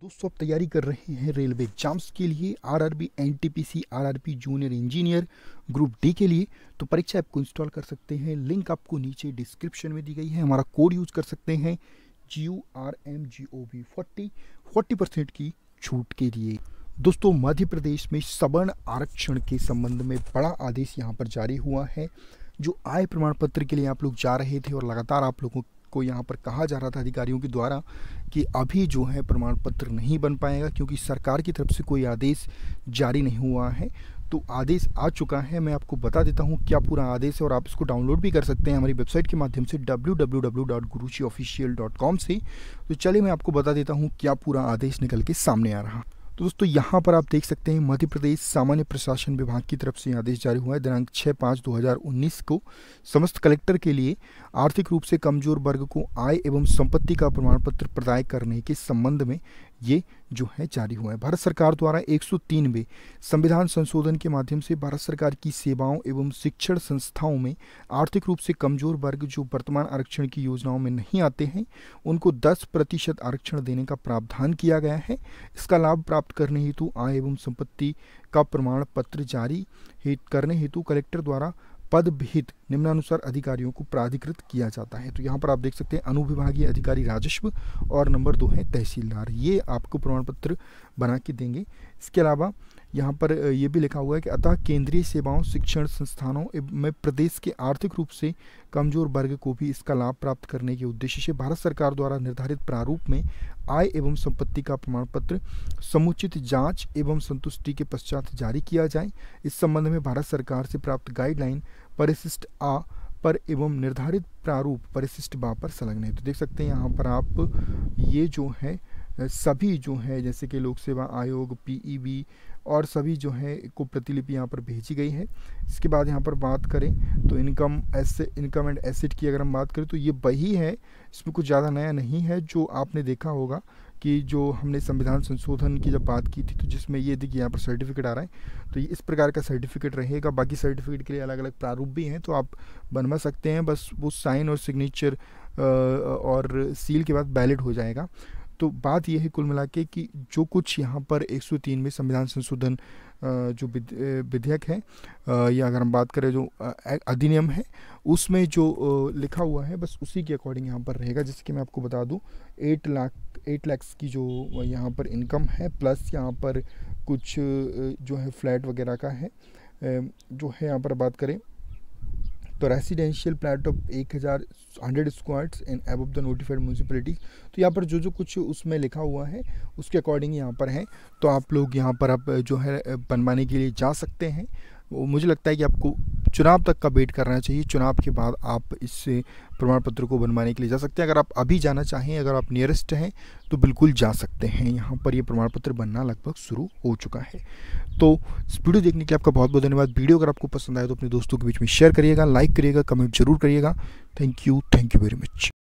दोस्तों आप तैयारी कर रहे हैं रेलवे एग्जाम्स के लिए RRB NTPC RRB junior engineer group D के लिए, तो परीक्षा ऐप को इंस्टॉल कर सकते हैं। लिंक आपको नीचे डिस्क्रिप्शन में दी गई है। हमारा कोड यूज़ कर सकते हैं GURMGOB 40% की छूट के लिए। दोस्तों मध्य प्रदेश में सवर्ण आरक्षण के संबंध में बड़ा आदेश यहाँ पर जारी हुआ है। जो आय प्रमाण पत्र के लिए आप लोग जा रहे थे और लगातार आप लोगों को यहाँ पर कहा जा रहा था अधिकारियों के द्वारा कि अभी जो है प्रमाण पत्र नहीं बन पाएगा क्योंकि सरकार की तरफ से कोई आदेश जारी नहीं हुआ है। तो आदेश आ चुका है। मैं आपको बता देता हूँ क्या पूरा आदेश है और आप इसको डाउनलोड भी कर सकते हैं हमारी वेबसाइट के माध्यम से www.gurujiofficial.com से। तो चलिए मैं आपको बता देता हूँ क्या पूरा आदेश निकल के सामने आ रहा। तो दोस्तों यहाँ पर आप देख सकते हैं मध्य प्रदेश सामान्य प्रशासन विभाग की तरफ से आदेश जारी हुआ है दिनांक 6/5/2019 को समस्त कलेक्टर के लिए आर्थिक रूप से कमजोर वर्ग को आय एवं संपत्ति का प्रमाण पत्र प्रदान करने के संबंध में ये जो है जारी हुआ है। भारत सरकार द्वारा 103वें संविधान संशोधन के माध्यम से भारत सरकार की सेवाओं एवं शिक्षण संस्थाओं में आर्थिक रूप से कमजोर वर्ग जो वर्तमान आरक्षण की योजनाओं में नहीं आते हैं उनको 10% आरक्षण देने का प्रावधान किया गया है। इसका लाभ प्राप्त करने हेतु आय एवं संपत्ति का प्रमाण पत्र जारी करने हेतु कलेक्टर द्वारा पद विहित निम्नानुसार अधिकारियों को प्राधिकृत किया जाता है। तो यहाँ पर आप देख सकते हैं अनुविभागीय अधिकारी राजस्व और नंबर 2 है तहसीलदार, ये आपको प्रमाण पत्र बना के देंगे। इसके अलावा यहाँ पर ये भी लिखा हुआ है कि अतः केंद्रीय सेवाओं शिक्षण संस्थानों में प्रदेश के आर्थिक रूप से कमजोर वर्ग को भी इसका लाभ प्राप्त करने के उद्देश्य से भारत सरकार द्वारा निर्धारित प्रारूप में आय एवं संपत्ति का प्रमाण पत्र समुचित जांच एवं संतुष्टि के पश्चात जारी किया जाए। इस संबंध में भारत सरकार से प्राप्त गाइडलाइन परिशिष्ट आ पर एवं निर्धारित प्रारूप परिशिष्ट बा पर संलग्न है। तो देख सकते हैं यहाँ पर आप ये जो है सभी जो है जैसे कि लोक सेवा आयोग पीईबी और सभी जो है को प्रतिलिपि यहाँ पर भेजी गई है। इसके बाद यहाँ पर बात करें तो इनकम एंड एसेट की अगर हम बात करें तो ये वही है, इसमें कुछ ज़्यादा नया नहीं है। जो आपने देखा होगा कि जो हमने संविधान संशोधन की जब बात की थी तो जिसमें ये देखिए यहाँ पर सर्टिफिकेट आ रहा है तो ये इस प्रकार का सर्टिफिकेट रहेगा। बाकी सर्टिफिकेट के लिए अलग अलग प्रारूप भी हैं तो आप बनवा सकते हैं, बस वो साइन और सिग्नेचर और सील के बाद वैलिड हो जाएगा। तो बात यह है कुल मिला के कि जो कुछ यहाँ पर 103 में संविधान संशोधन जो विधेयक है या अगर हम बात करें जो अधिनियम है उसमें जो लिखा हुआ है बस उसी के अकॉर्डिंग यहाँ पर रहेगा। जैसे कि मैं आपको बता दूँ 8 लाख की जो यहाँ पर इनकम है प्लस यहाँ पर कुछ जो है फ्लैट वगैरह का है जो है यहाँ पर बात करें तो residential plot of 100 squares and above the notified municipality. तो यहाँ पर जो कुछ उसमें लिखा हुआ है उसके अकॉर्डिंग यहाँ पर है। तो आप लोग यहाँ पर आप जो है बनवाने के लिए जा सकते हैं। मुझे लगता है कि आपको चुनाव तक का वेट करना चाहिए, चुनाव के बाद आप इस प्रमाण पत्र को बनवाने के लिए जा सकते हैं। अगर आप अभी जाना चाहें, अगर आप नियरेस्ट हैं तो बिल्कुल जा सकते हैं। यहाँ पर ये प्रमाण पत्र बनना लगभग शुरू हो चुका है। तो इस वीडियो देखने के लिए आपका बहुत बहुत धन्यवाद। वीडियो अगर आपको पसंद आए तो अपने दोस्तों के बीच में शेयर करिएगा, लाइक करिएगा, कमेंट जरूर करिएगा। Thank you very much.